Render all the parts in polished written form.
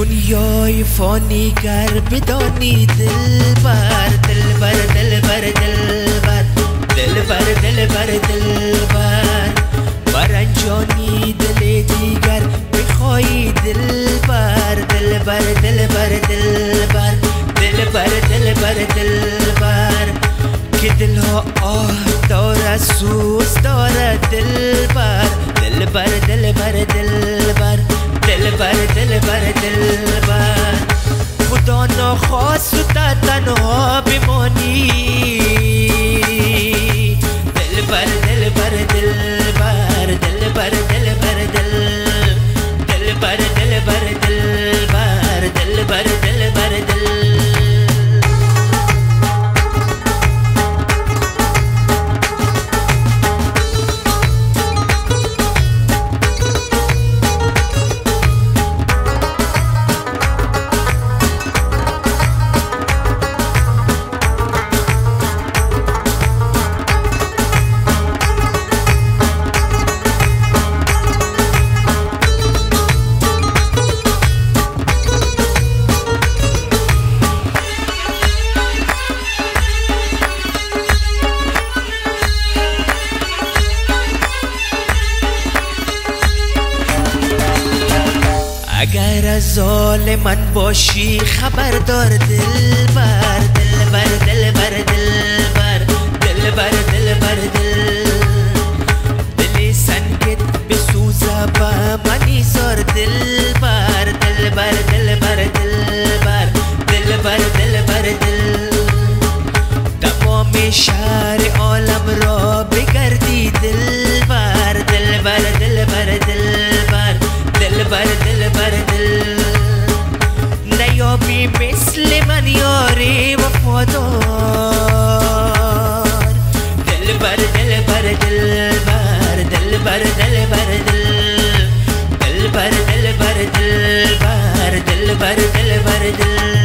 دنیای فانی گر بدانی دلبر دلبر دلبر دلبر دلبر دلبر دلبر برنجانی دل دیگر میخوایی دلبر دلبر دلبر دلبر دلبر دلبر دلبر که دلها آه داره سوز داره دلبر دلبر دلبر دلبر دلبر دلبر دلبر خدا نخواست تا تنها بمانی دلبر دلبر دلبر دلبر دلبر دلبر دلبر دلبر دلبر دلبر دل اگر از ظالمان باشی خبردار دلبر دلبر دلبر دلبر دلبر دلبر دل سنگت بسوزه با منی زار دلبر دلبر دلبر دلبر دلبر دلبر دل تمام شهر عالم را بگردی دلبر دلبر دلبر دلبر دلبر دلبر دل نیابی مثل من یاری وفادار دلبر دلبر دلبر دلبر دلبر دل دلبر دلبر دلبر دلبر دلبر دل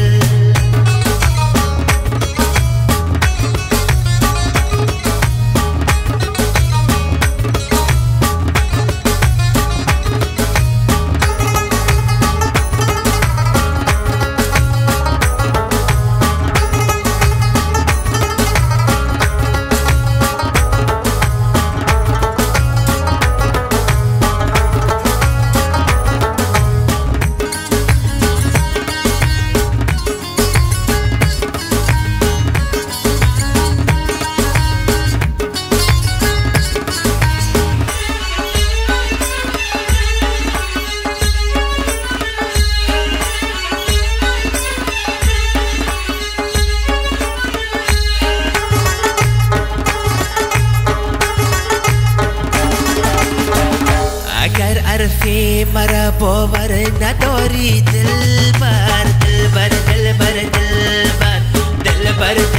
اگر عرفی مرا باور نداری دلبر دلبر دلبر دلبر دلبر